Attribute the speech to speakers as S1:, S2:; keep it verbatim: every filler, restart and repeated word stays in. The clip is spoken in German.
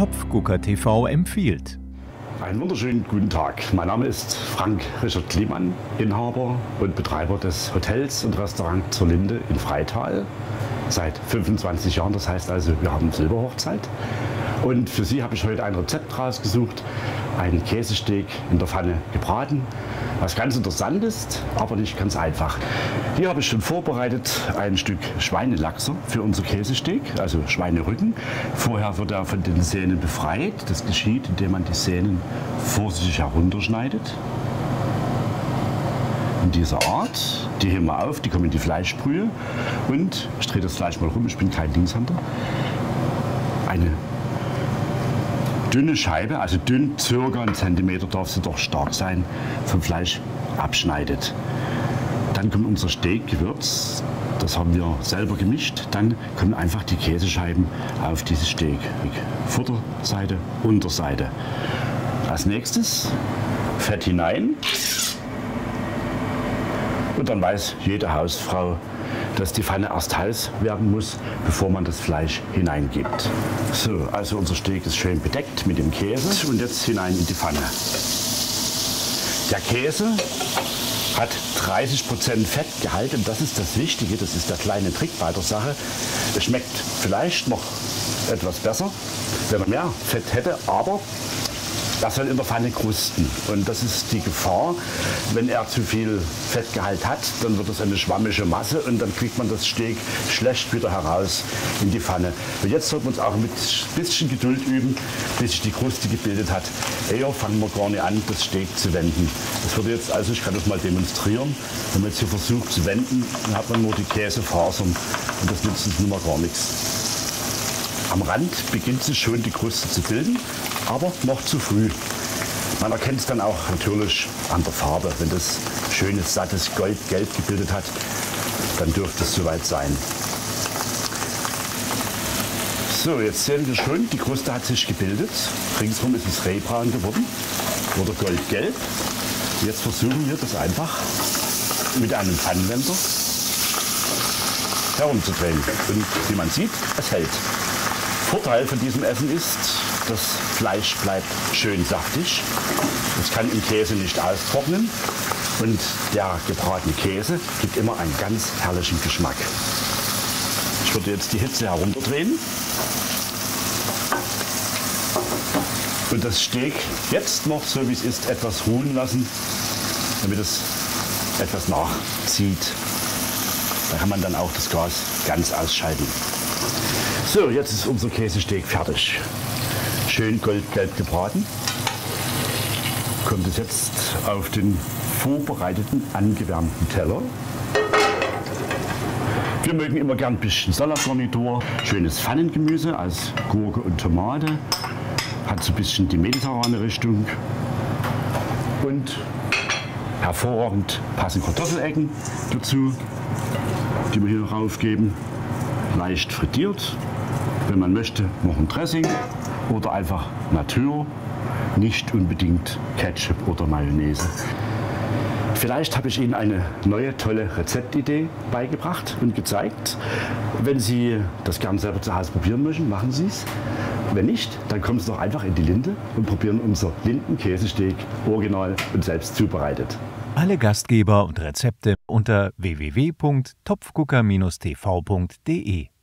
S1: Topfgucker T V empfiehlt.
S2: Einen wunderschönen guten Tag. Mein Name ist Frank Richard Kliemann, Inhaber und Betreiber des Hotels und Restaurants Zur Linde in Freital. Seit fünfundzwanzig Jahren, das heißt also, wir haben Silberhochzeit. Und für Sie habe ich heute ein Rezept rausgesucht, einen Käsesteak in der Pfanne gebraten. Was ganz interessant ist, aber nicht ganz einfach. Hier habe ich schon vorbereitet ein Stück Schweinelachser für unser Käsesteak, also Schweinerücken. Vorher wird er von den Sehnen befreit. Das geschieht, indem man die Sehnen vorsichtig herunterschneidet. In dieser Art. Die heben wir auf, die kommen in die Fleischbrühe. Und ich drehe das Fleisch mal rum, ich bin kein Linkshänder. Eine dünne Scheibe, also dünn, circa einen Zentimeter darf sie doch stark sein, vom Fleisch abschneidet. Dann kommt unser Steakgewürz, das haben wir selber gemischt. Dann kommen einfach die Käsescheiben auf dieses Steak. Vorderseite, Unterseite. Als nächstes Fett hinein. Und dann weiß jede Hausfrau, dass die Pfanne erst heiß werden muss, bevor man das Fleisch hineingibt. So, also unser Steak ist schön bedeckt mit dem Käse und jetzt hinein in die Pfanne. Der Käse hat dreißig Prozent Fettgehalt und das ist das Wichtige, das ist der kleine Trick bei der Sache. Es schmeckt vielleicht noch etwas besser, wenn man mehr Fett hätte, aber das soll in der Pfanne krusten. Und das ist die Gefahr, wenn er zu viel Fettgehalt hat, dann wird es eine schwammige Masse und dann kriegt man das Steak schlecht wieder heraus in die Pfanne. Und jetzt sollten wir uns auch mit ein bisschen Geduld üben, bis sich die Kruste gebildet hat. Eher fangen wir gar nicht an, das Steak zu wenden. Das wird jetzt, also ich kann das mal demonstrieren. Wenn man jetzt hier versucht zu wenden, dann hat man nur die Käsefasern und das nützt uns nun mal gar nichts. Am Rand beginnt sich schon die Kruste zu bilden, aber noch zu früh. Man erkennt es dann auch natürlich an der Farbe. Wenn das schönes, sattes Goldgelb gebildet hat, dann dürfte es soweit sein. So, jetzt sehen wir schon, die Kruste hat sich gebildet. Ringsherum ist es rehbraun geworden oder goldgelb. Jetzt versuchen wir das einfach mit einem Pfannenwender herumzudrehen. Und wie man sieht, es hält. Vorteil von diesem Essen ist, das Fleisch bleibt schön saftig. Es kann im Käse nicht austrocknen und der gebratene Käse gibt immer einen ganz herrlichen Geschmack. Ich würde jetzt die Hitze herunterdrehen und das Steak jetzt noch, so wie es ist, etwas ruhen lassen, damit es etwas nachzieht. Da kann man dann auch das Gas ganz ausschalten. So, jetzt ist unser Käsesteak fertig. Schön goldgelb gebraten. Kommt es jetzt auf den vorbereiteten, angewärmten Teller. Wir mögen immer gern ein bisschen Salatgarnitur. Schönes Pfannengemüse aus Gurke und Tomate. Hat so ein bisschen die mediterrane Richtung. Und hervorragend passen Kartoffelecken dazu, die wir hier raufgeben. Leicht frittiert. Wenn man möchte, noch ein Dressing oder einfach Natur, nicht unbedingt Ketchup oder Mayonnaise. Vielleicht habe ich Ihnen eine neue, tolle Rezeptidee beigebracht und gezeigt. Wenn Sie das gern selber zu Hause probieren möchten, machen Sie es. Wenn nicht, dann kommen Sie doch einfach in die Linde und probieren unser Lindenkäsesteak original und selbst zubereitet.
S1: Alle Gastgeber und Rezepte unter w w w punkt topfgucker Bindestrich t v punkt de.